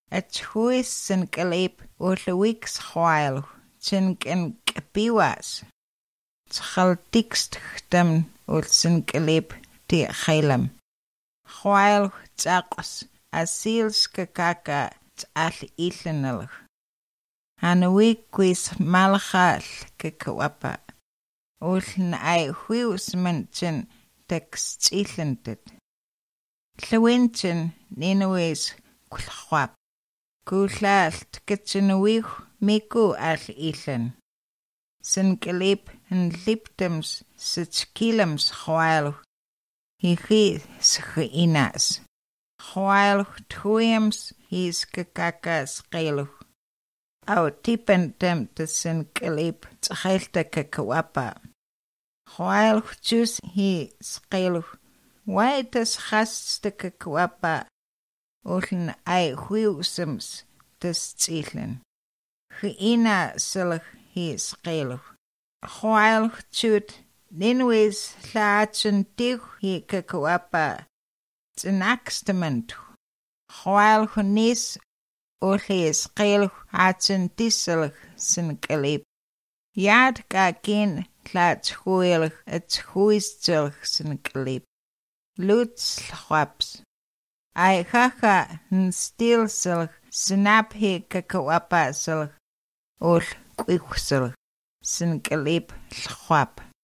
at huis sin kalib ulwix while chin ken kapiwas. Tchaltikstchtem ul sin kalib ti khailam. While tsaqos asils kakaka t'al ilenal. Hanwi quis malchal kakawapa. Uln ay huius menchin text ilented. Llywintyn ninwys gwlchwap. Gwllalt gytynwych migu all ilen. Sy'n gylib yn liptums sy'n kilams chwael. Hi schinas. Chwael twyams hi skakaka sgailw. Aw tipendem de sy'n gylib tchailte kakawapa. Chwael jus hi sgailw. Why does hast de kakwapa uln ay huiusums des zielen? Geina zullig hi schelig. While chut ninwis laatsen dig hi kakwapa zinakstament. While genis ul hi schelig haatsen disselig sin kalib. Jad ga geen laat huilig het huistzelig sin kalib. Lutzlwaps. Ay haha stil silg snap he kakawapa silg ul quick silg sin kalib lwap.